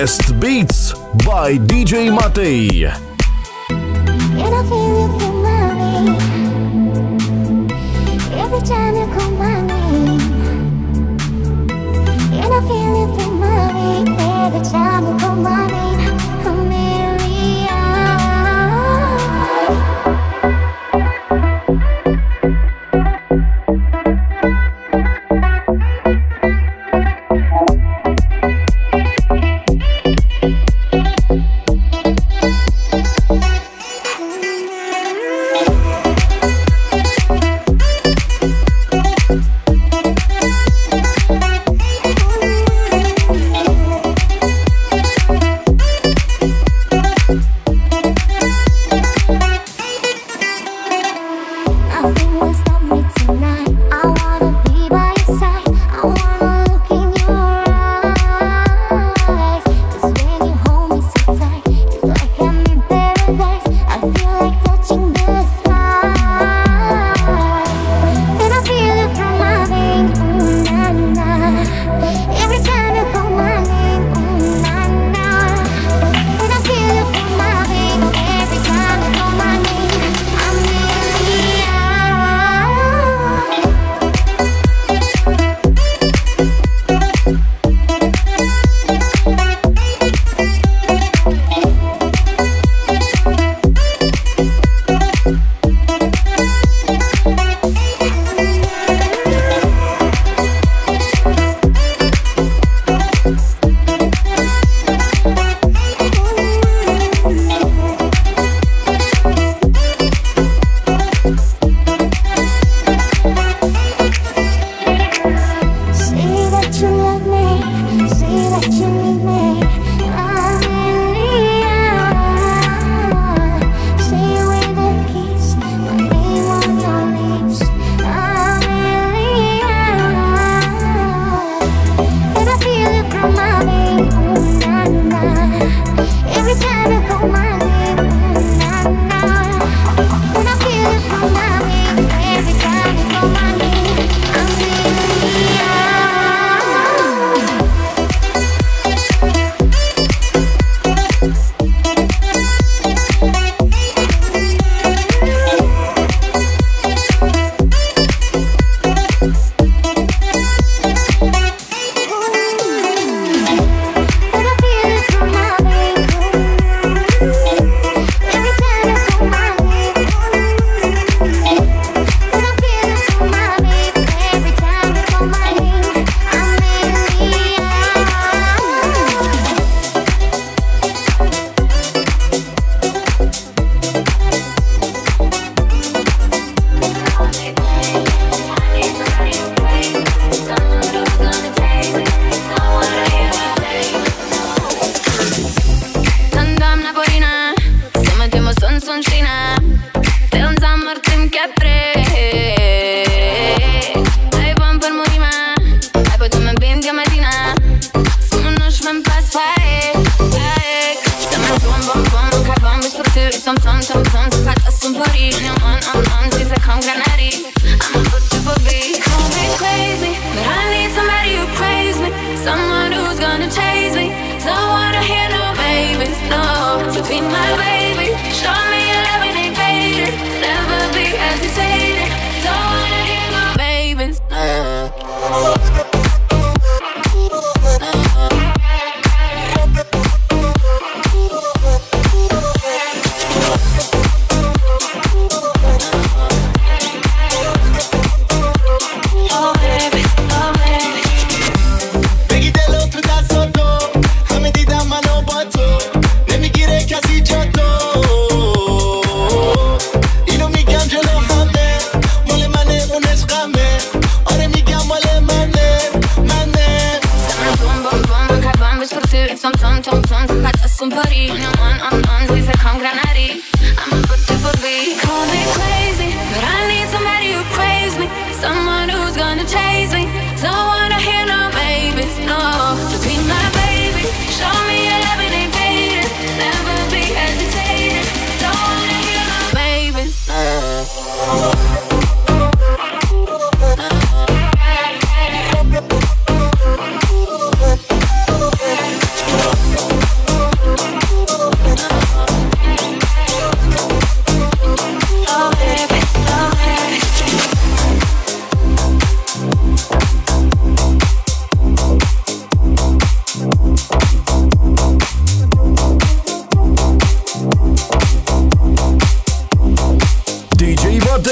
Guest beats by DJ Matej. And I feel it from my name every time you call my name. And I feel it from my name every time you call my name.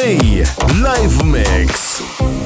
Matei Live Mix.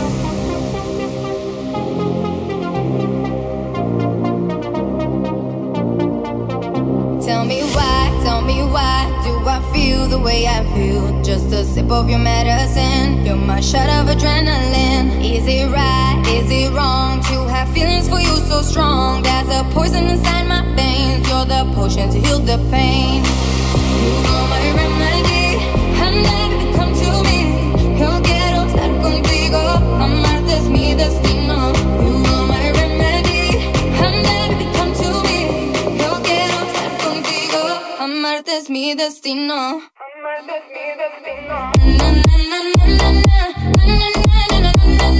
Tell me why do I feel the way I feel? Just a sip of your medicine, you're my shot of adrenaline. Is it right, is it wrong to have feelings for you so strong? There's a poison inside my veins, you're the potion to heal the pain. You are my remedy, andate come to me. Yo quiero estar contigo, amarte es mi destino. You are my remedy, andate come to me. Yo quiero estar contigo, amarte es mi destino. Amarte es mi destino. Na na na na na na na na na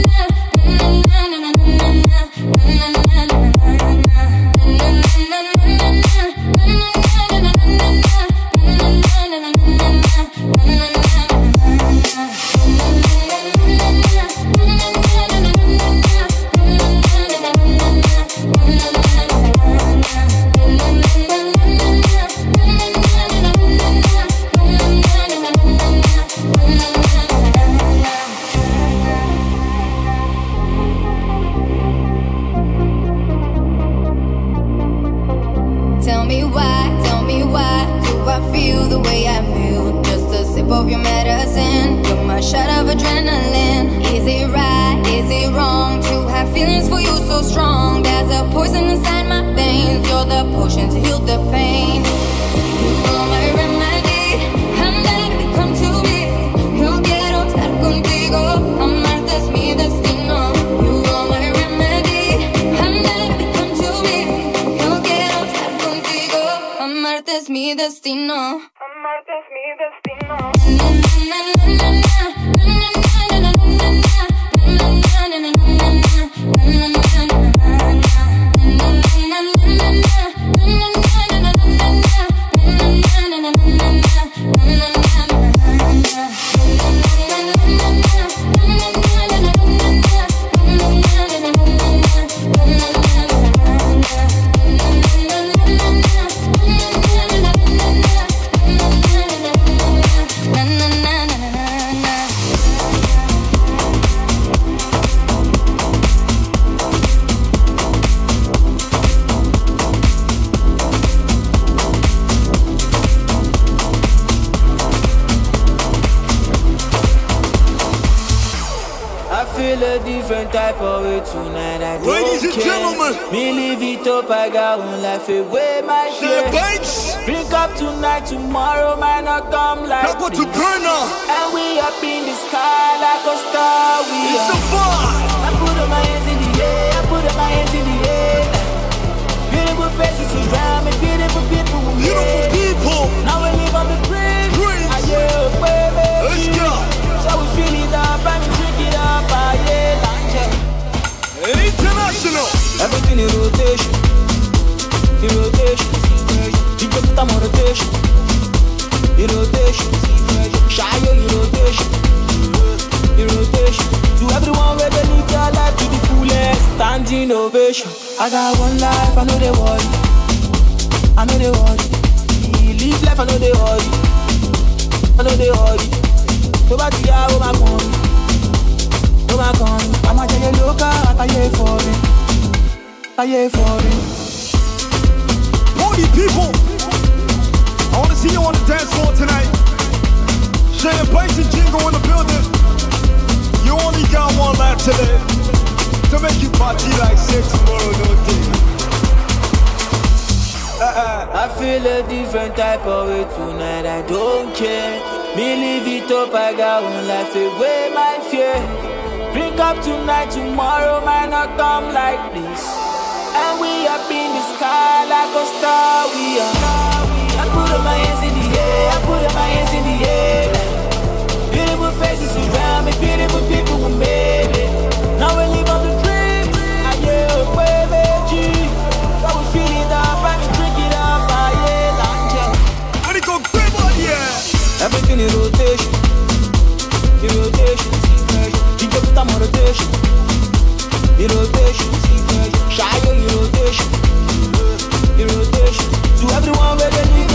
Tell me why do I feel the way I feel? Just a sip of your medicine, you're my shot of adrenaline. Is it right, is it wrong to have feelings for you so strong? There's a poison inside my veins, you're the potion to heal the pain. You are my remedy, andate come to me. Yo quiero estar contigo, amarte es mi destino. You are my remedy, andate come to me. Yo quiero estar contigo, amarte es mi destino. Amarte es mi destino. A different type of way tonight. I don't Ladies and care. gentlemen, me live it up, I got one life away, my Shea fear. Banks, Drink up tonight, tomorrow might not come like Pepper to this. Burner. And we up in the sky like a star. We It's are. a vibe. I put up my hands in the air, I put up my hands in the air. Beautiful faces around me, beautiful people with me. Beautiful people. Now we live on the bridge. Bridge. Yeah, baby. Let's go. So we fill it up and we drink it up. Yeah, International. everything in rotation. In rotation. You put them on rotation. In rotation. Shy in rotation. In rotation. To everyone where they live their life to the fullest. Standing ovation. I got one life, I know they worry. I know they worry. Live life, I know they worry. I know they worry. Nobody here will my phone. No my gun. I'm a jelly loca, I pay for it. I pay for it. Party people. I want to see you on the dance floor tonight. Shea Banks and Jingle in the building. You only got one lap today to make you party like sex tomorrow, no day. I feel a different type of way tonight, I don't care. Me live it up, I got one life away, my fear. Drink up tonight, tomorrow might not come like this. And we up in the sky like a star, we are. I put up my hands in the air, I put up my hands in the air. Beautiful faces around me, beautiful people who made it. Now we live on the dreams, yeah, baby, G. So we feel it up and we drink it up, yeah, lunch. When it go grab on, yeah. Everything in rotation, in rotation. You put them on rotation, in rotation. Shy in rotation, in rotation. To everyone where they live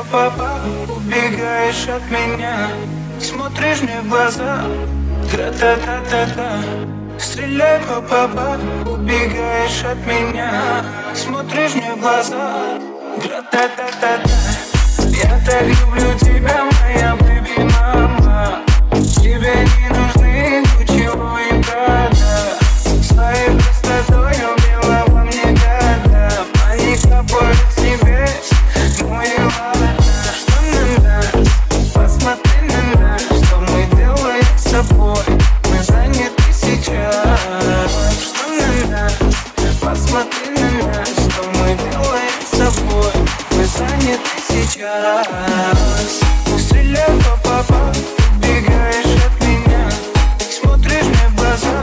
па-па-па, убегаешь от меня, смотришь мне в глаза, гра-та-та-та-та. Стреляй, па-па-па, убегаешь от меня, смотришь мне в глаза, гра-та-та-та-та. Я так люблю тебя, моя бэби-мама. Тебе не нужны ничего и правда. Своей простотой убила во мне года. Паника полет с небес, ну и ладно. Что на нас? Посмотри на нас. Что мы делаем с собой? Мы заняты сейчас. Что на нас? Посмотри на нас. Что мы делаем с собой? Мы заняты сейчас. Стреляй, па-па-па, убегаешь от меня, смотришь мне в глаза,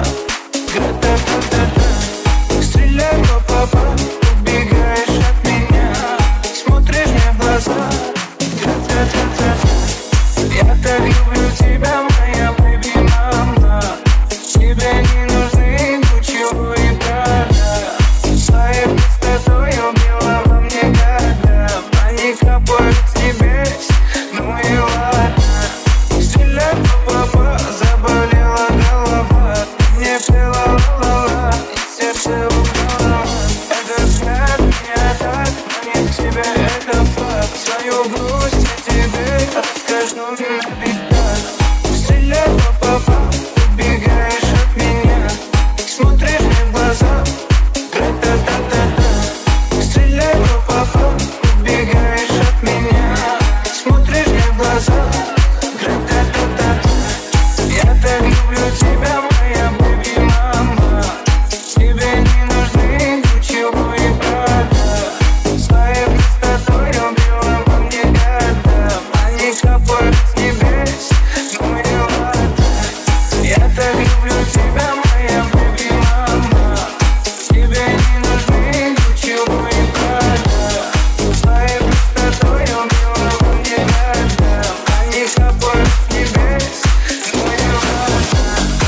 гра-та-та-та-та. Стреляй, па-па-па, убегаешь от меня, смотришь мне в глаза, гра-та-та-та-та. Я так люблю тебя, моя бэби-мама. Тебе не нужны ничего и правда. Своей простотой убила во мне года. Паника полет с небес, ну и ладно. Стреляй, па-па-па, заболела голова. Мне пела ла-ла-ла, и сердце упало. Это взгляд меня так манит к тебе, это факт. Свою грусть я тебе расскажу на битах. Стреляй, па-па-па, убегаешь от меня, смотришь мне в глаза, гра-та-та-та-та. Стреляй, па-па-па, убегаешь от меня, смотришь мне в глаза, гра-та-та-та-та. Я так люблю тебя, моя бэби-мама. Тебе не нужны ничего и правда. Своей простотой убила во мне года. Паника полет с небес, ну и ладно. Я так люблю тебя, моя бэби-мама. Тебе не нужны ничего и правда. Своей простотой убила во мне года. Паника полет с небес, ну и ладно.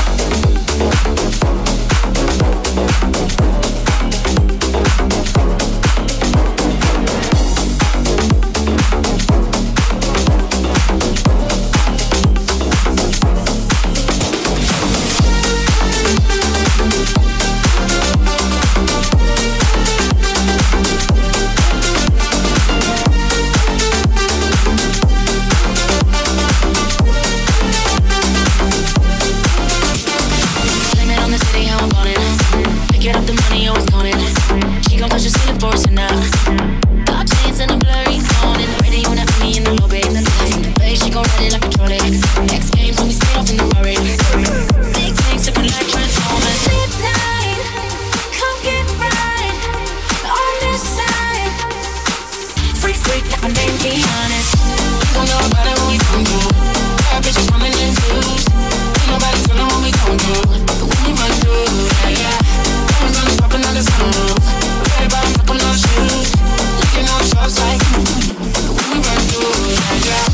Blame it on the city, how I'm ballin'. Picking up the money, always counting. She gon' touch the ceiling for us now. Dark chains and a blurry morning. Ready when I put me in the lobby. From the bay, she gon' ride it like a trolley. X Games when we stay off in the Murray. Big tanks looking like Transformers. Midnight, come get right on this side. Freak, freak, like my name, be honest. You gon' know about it when we come through. Bad bitches coming in twos. Ain't nobody telling what we gon' do. But when we run through, yeah, yeah. Diamonds on the top another sunroof. Red bottom, couple no shoes. Looking off shots like, but when we run through, yeah, yeah.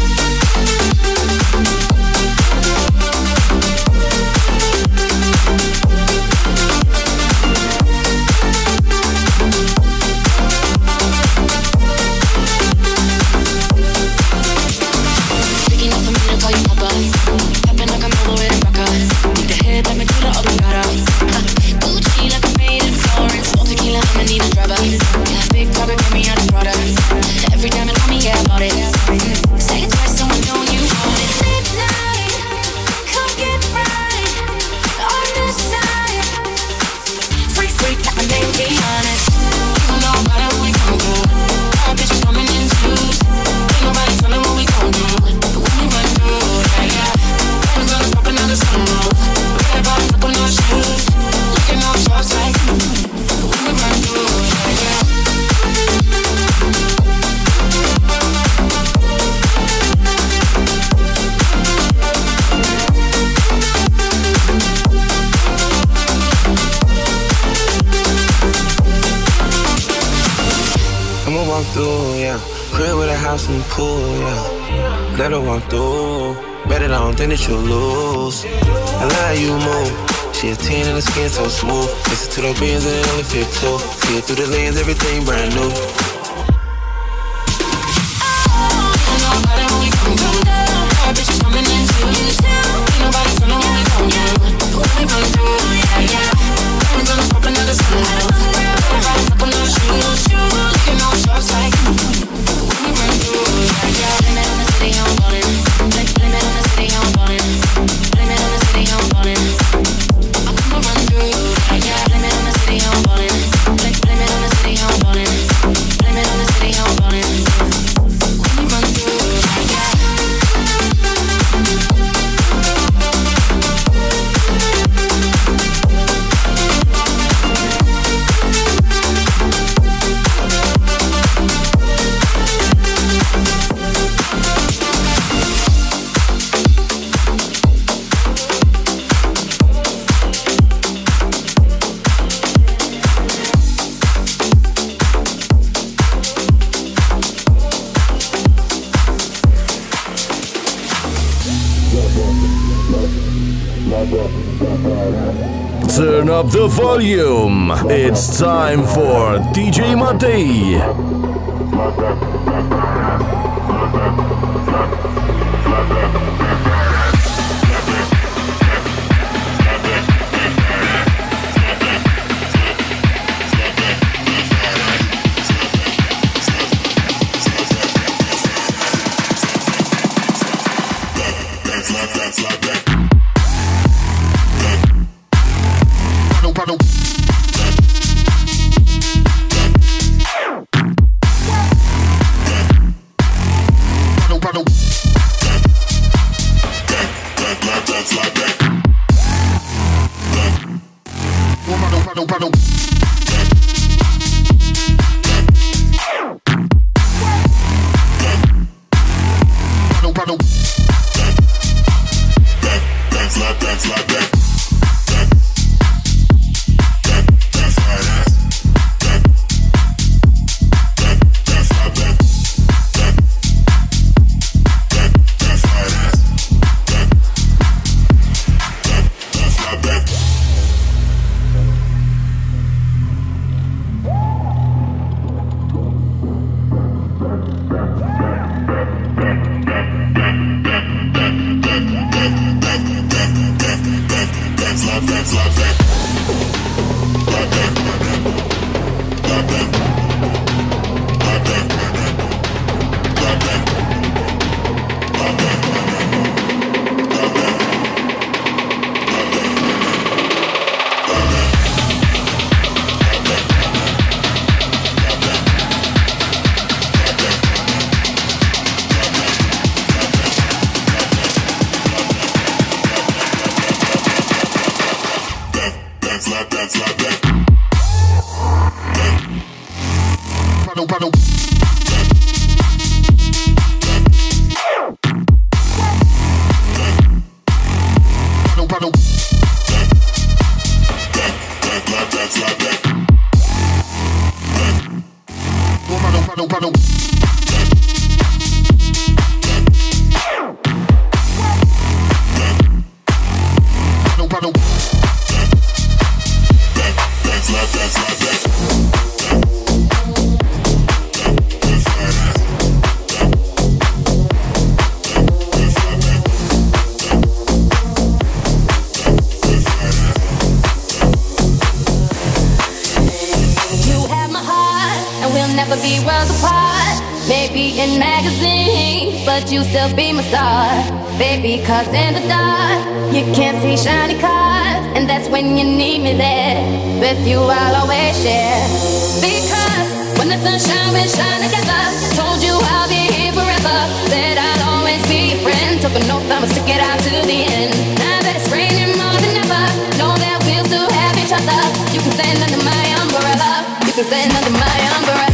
Big enough for me to call you papa. Popping like I'm over in Rocka. Take the head, let me do the oblongata. Gucci like I'm made in Florence. No tequila, I'ma need a driver. Yeah, big talker, get me out of Prada. Every time you call me, yeah, about it. Say it twice, so I know you want it. Midnight, come get right on this side. Freak, freak, like my name, be honest. You gon' know about it when we come through. Bad bitches coming in twos. Ain't nobody telling what we gon' do. But when we run through, yeah, yeah. Diamonds on the top another sunroof. Red bottom, couple no shoes. Looking off shots like, but when we run through, yeah, yeah. I'ma walk through, yeah. Crib with a house and pool, yeah. Let her walk through. Bet it, I don't think that you'll lose. I love how you move. She a 10 and the skin so smooth. Listen to the beans and it only fit two. See it through the lens, everything brand new. we run through, yeah, yeah. Diamonds on the floor, another side. Rise up on those shoes, looking all sharp like when we run through, yeah, yeah. Blame it on the city, I'm ballin'. Blame it on the city, I'm ballin'. Blame it on the city, I'm ballin'. I'ma run through, yeah, yeah. Blame it on the city, I'm ballin'. Blame it on the city, I'm ballin'. Blame it on the city, I'm ballin'. When we run through, yeah, yeah. Turn up the volume. It's time for DJ Matei. You still be my star, baby, cause in the dark you can't see shiny cars, and that's when you need me there. With you I'll always share, because when the sun shines we shine together. Told you I'll be here forever, said I'll always be your friend. Took an oath I'ma stick it out to the end. Now that it's raining more than ever, know that we'll still have each other. You can stand under my umbrella, you can stand under my umbrella.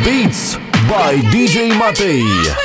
Beats by DJ Matej.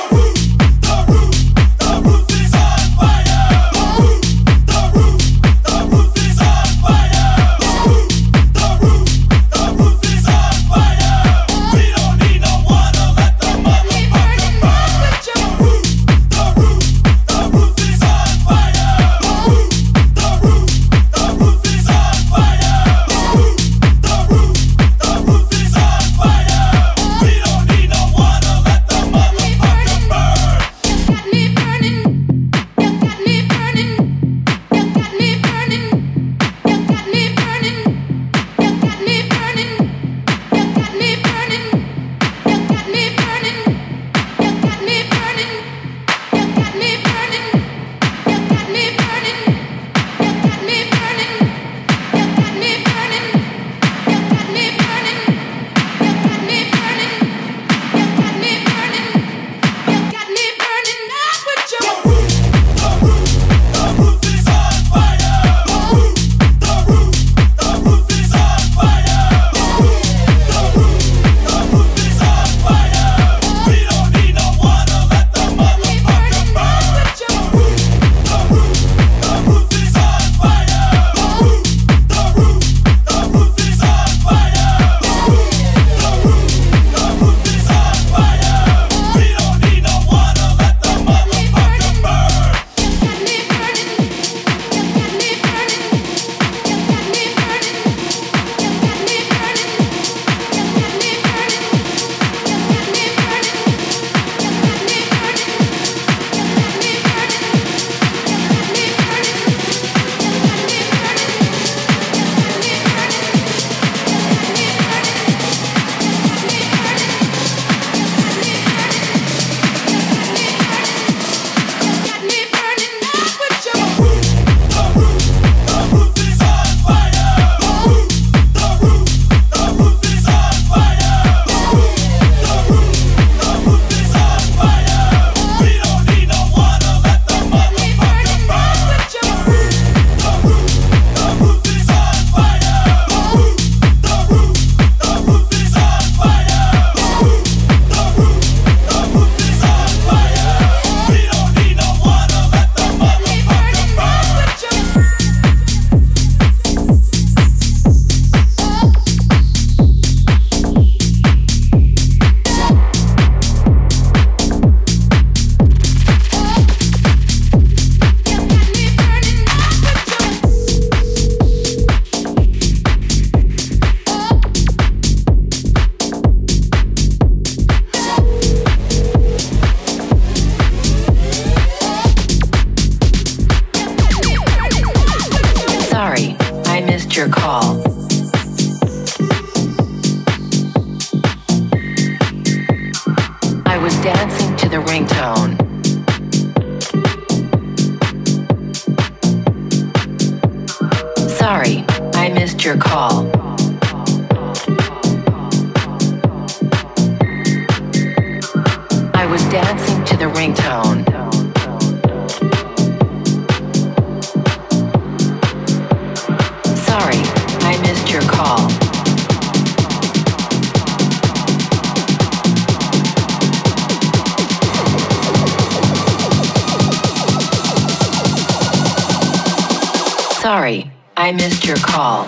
Sorry, I missed your call.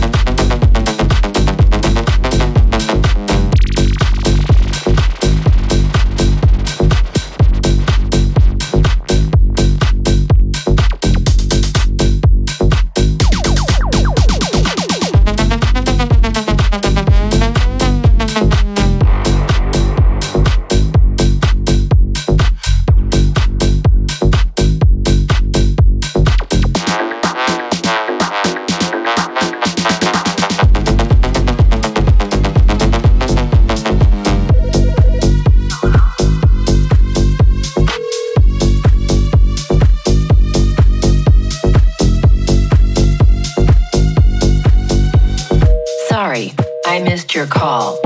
Sorry, I missed your call.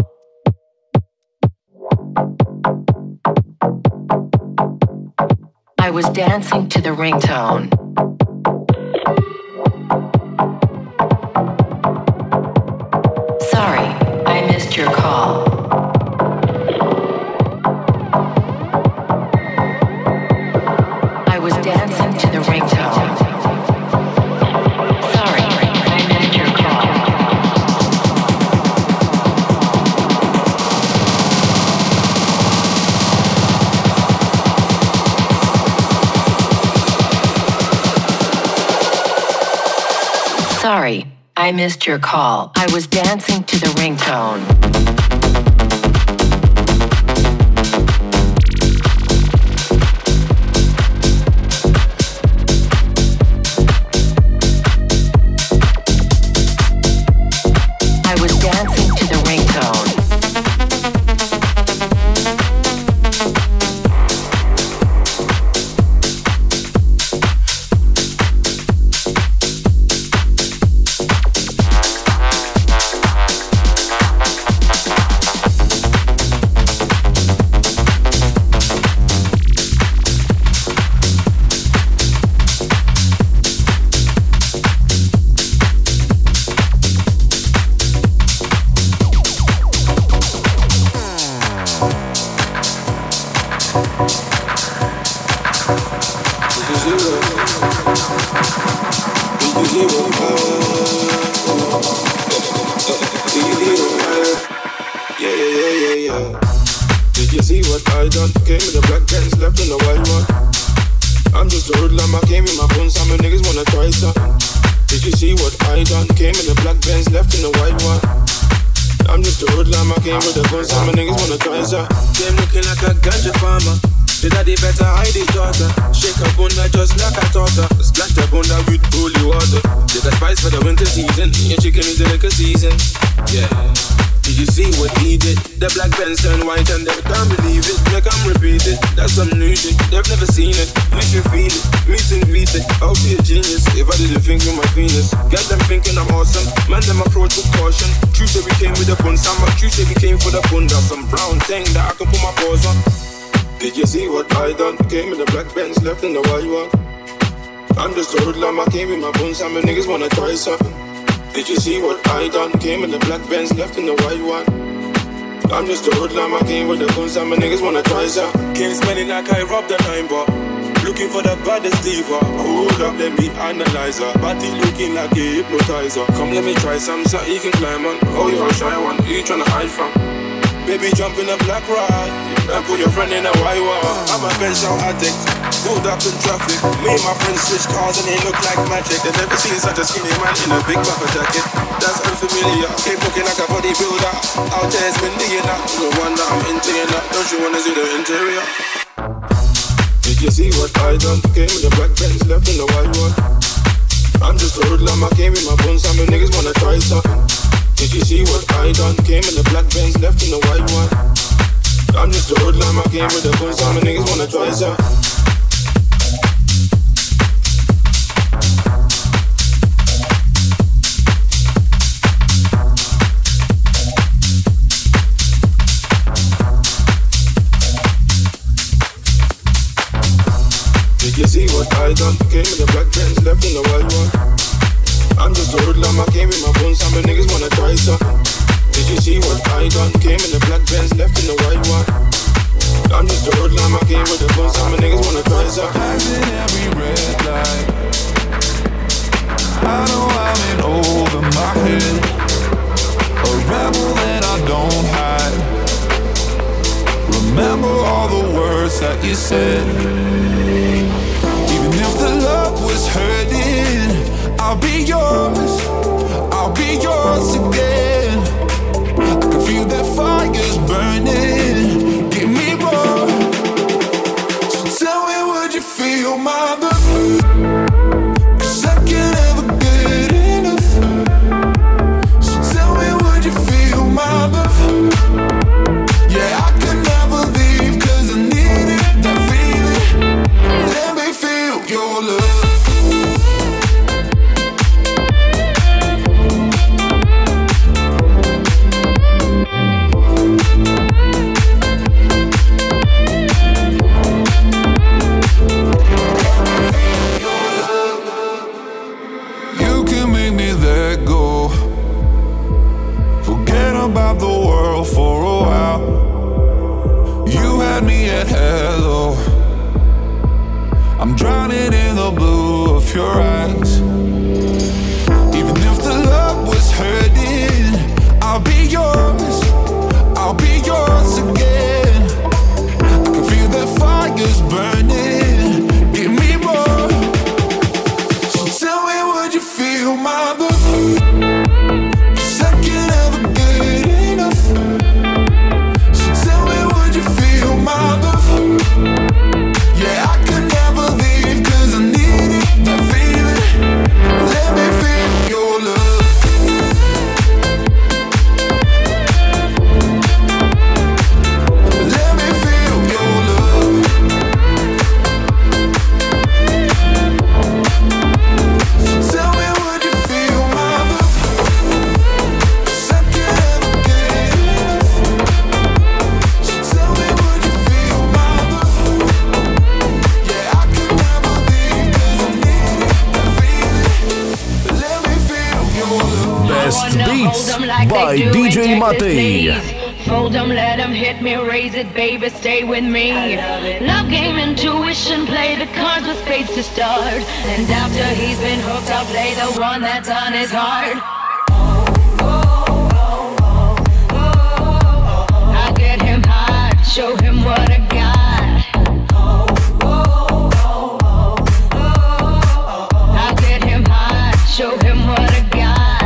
I was dancing to the ringtone. Sorry, I missed your call. dancing to the ringtone. Sorry, I missed your call. Sorry, I missed your call. I was dancing to the ringtone. Did you see what I done? Came in the black Benz, left in the white one. I'm just a hoodlum, I came with the guns, and my niggas wanna try some. Came spending like I robbed a 9 bar. Looking for the baddest diva. Hold up, let me analyze her. Body looking like a hypnotizer. Come let me try some, so you can climb on. Oh, you're a shy one, who you tryna hide from? Baby, jump in a black ride and put your friend in a white one. I'm a bench out addict, pulled up in traffic. Me and my friends switch cars and they look like magic. They never seen such a skinny man in a big puffer jacket. That's unfamiliar, keep looking like a bodybuilder. Out there it's been digging up, no wonder I'm into you now. Don't you wanna see the interior? Did you see what I done? Came with the black Benz, left in the white one. I'm just a hoodlum, I came with my bones, and my niggas wanna try something. Did you see what I done? Came in the black Benz, left in the white one. I'm just a hoodlum, I came with the guns, and my niggas wanna try some. Did you see what I done? Came in the black Benz, left in the white one. I'm just a hoodlum, I came with my bones, and my niggas wanna try something. Did you see what I done? Came in the black Benz, left in the white one. I'm just a hoodlum, I came with the bones, and my niggas wanna try something. Passing every red light, I know I'm in over my head. A rebel that I don't hide. Remember all the words that you said. Even if the love was hurting, I'll be yours again. I can feel that fire's burning. Give me more. So tell me, would you feel my love? 'Cause I can't ever get enough. So tell me, would you feel my love? Yeah, I can never leave 'cause I need it, that feeling. Let me feel your love. I'm drowning in the blue of your eyes. Even if the love was hurting, I'll be yours, I'll be yours again. I can feel the fire's burning, give me more. So tell me, would you feel my love? 'Cause I can never get enough. So tell me, would you feel my love? Yeah, I could never leave 'cause I need it, that feeling. Let me feel your love. Let me feel your love. So tell me, would you feel my love? 'Cause I can't ever get enough. So tell me, would you feel my love? Yeah, I could never leave 'cause I need it, that feeling. Let me feel your love. Best Beats by DJ Matej. Fold 'em, let 'em hit me, raise it, baby, stay with me. Love game, intuition, play the cards with spades to start. And after he's been hooked, I'll play the one that's on his heart. I'll get him hot, show him what I got. I'll get him hot, show him what I got.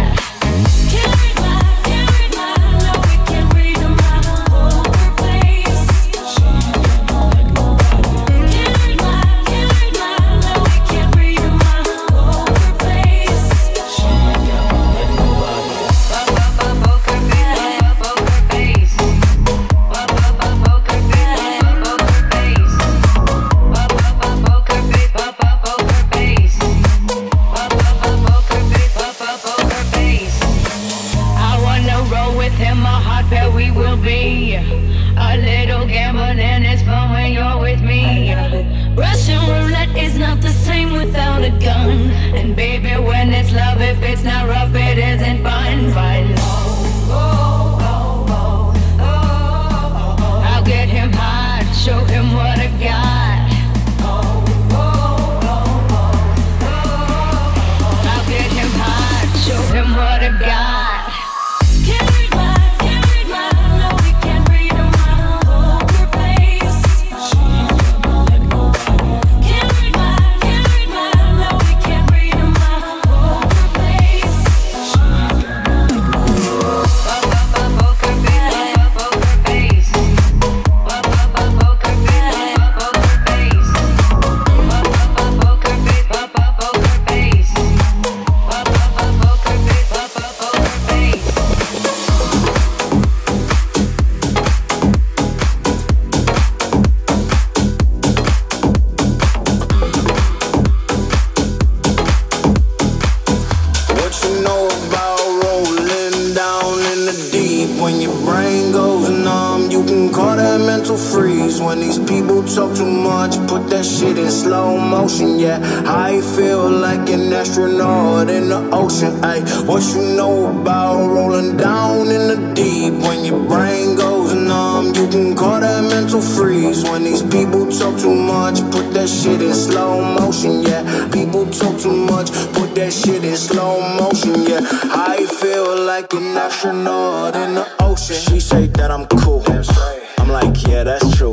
When these people talk too much, put that shit in slow motion, yeah. I feel like an astronaut in the ocean, ayy. What you know about rolling down in the deep? When your brain goes numb, you can call that mental freeze. When these people talk too much, put that shit in slow motion, yeah. People talk too much, put that shit in slow motion, yeah. I feel like an astronaut in the ocean. She say that I'm cool, I'm like, yeah, that's true.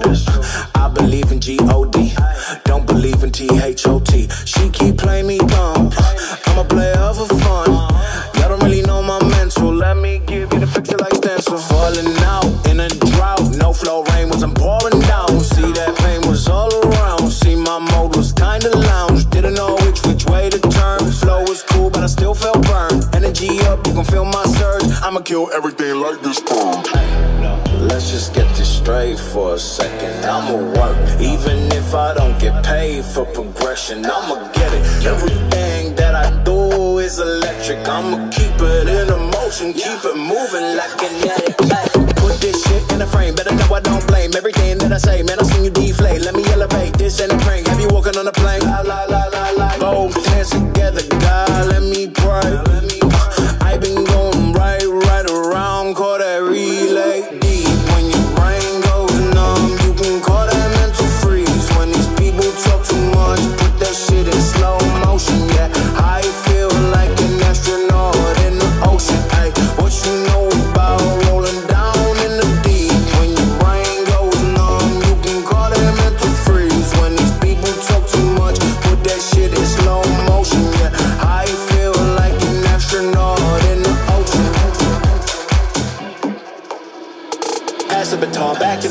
I believe in G-O-D, don't believe in T-H-O-T. She keep playing me dumb, I'm a player for fun. Y'all don't really know my mental, let me give you the picture like stencil. Falling out in a drought, no flow rain was I'm pouring down. See that pain was all around, see my mode was kinda lounge. Didn't know which way to turn, flow was cool but I still felt burned. Energy up, you can feel my surge, I'ma kill everything like this purge. Let's just get this straight for a second. I'ma work, even if I don't get paid for progression. I'ma get it. Everything that I do is electric. I'ma keep it in motion, keep it moving like kinetic. Put this shit in a frame, better know I don't blame everything that I say. Man, I seen you deflate. Let me elevate this and a prank. Have you walking on a plane? La la la la la. Both hands together, God, let me pray. I've been going right around, call that relay. Talk too much.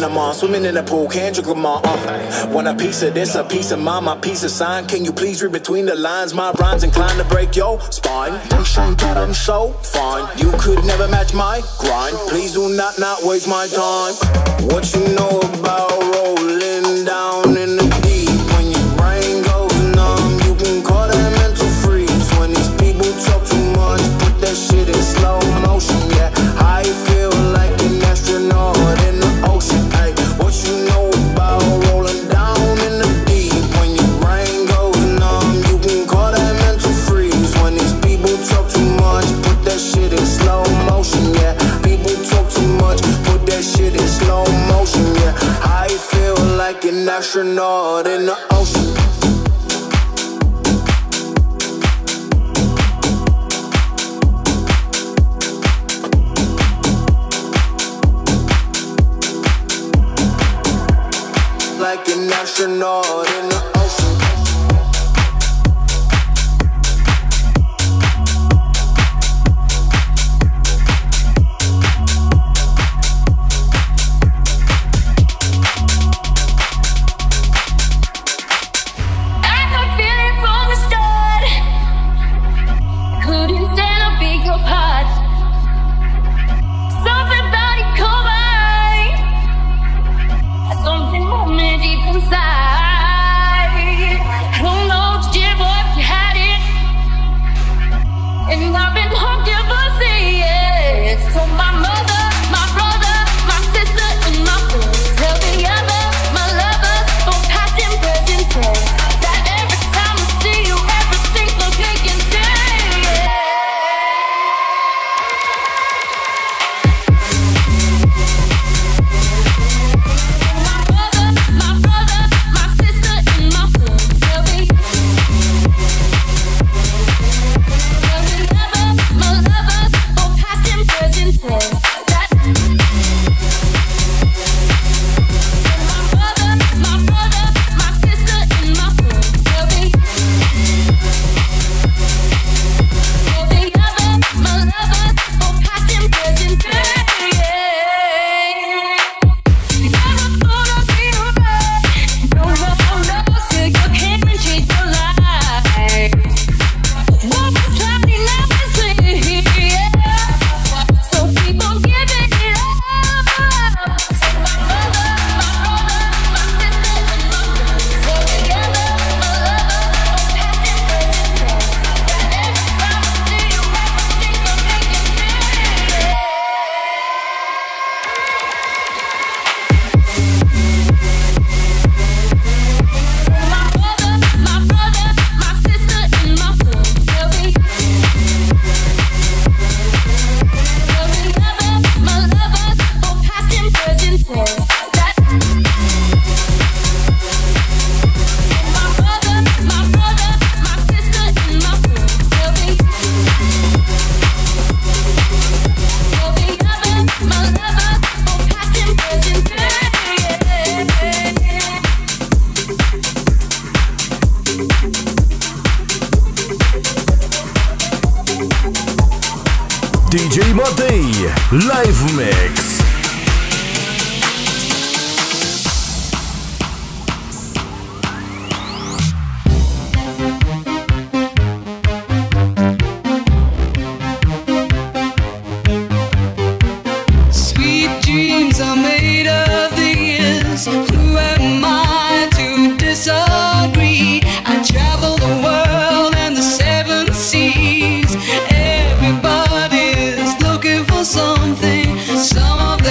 Panama, swimming in the pool, Kendrick Lamar. Want a piece of this, a piece of mine, my piece of sign. Can you please read between the lines? My rhymes inclined to break your spine. They say that I'm so fine, you could never match my grind. Please do not waste my time. What you know about rolling down in the deep? When your brain goes numb, you can call that mental freeze. When these people talk too much, put that shit in slow motion. Yeah, I feel like an astronaut in the ocean. Ay, what you know about rolling down in the deep? When your brain goes numb, you can call that mental freeze. When these people talk too much, put that shit in slow motion. Yeah, people talk too much, put that shit in slow motion. Yeah, I feel like an astronaut in the ocean. Like an astronaut in the ocean. I could feel it from the start. Couldn't stand a bigger part. Something about it caught my eye. Something moving deep inside. I don't know what you did, but you had it. And I've been hooked ever since. So my mother, my brother, my sister, and my friends. Tell the others, my lovers, both past and present tense, that every time I see you, everything's looking intense. My brother, my sister, and my friends. Tell the other, my lovers, both past and present tense, that my brother, my sister, and my friends. Tell the other, my lovers, both past and present tense. Never thought I'd be right. No, till you came and changed your life. What was cloudy now is clear. So keep on giving it up. So my brother, my sister, and my friends. So together, my lover, both past and present tense. That every time I see you, everything's looking intense. My brother, my sister, and my friends. Tell the other, my lovers, both past and present tense. That my brother, my sister, and my friends. Tell the other, my lovers, both past and present tense. DJ Matei, live mix. Sweet dreams are made of this. Who am I to disagree? I travel the world and the seven seas. Everybody's looking for something. Some of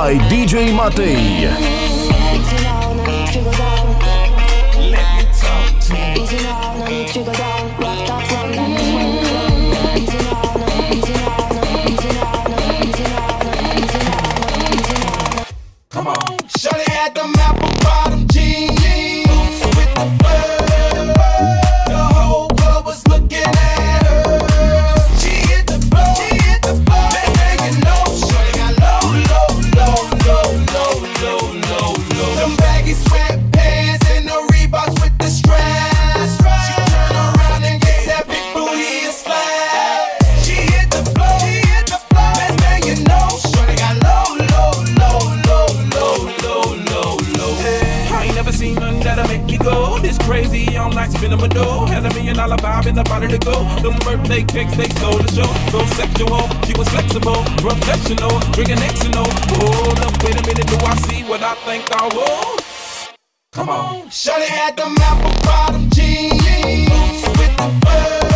by DJ Matei. Come on. Shawty had them apple bottom jeans with the fur. The whole club was looking at her. She hit the floor, man, you know, shawty got low. Them baggy sweatpants and the Reeboks with the straps. She turned around and gave that big booty a slap. She hit the floor, man, you know, shawty got low. I ain't never seen nothing that'll make you go this crazy all night spinning my dough. Had $1 million vibe in the body to go. Them birthday cakes, they stole the show. So sexual, she was flexible, professional, drinking Xano. Hold up, wait a minute, do I see what I think I will? Come on. Shawty had them apple bottom jeans with the fur.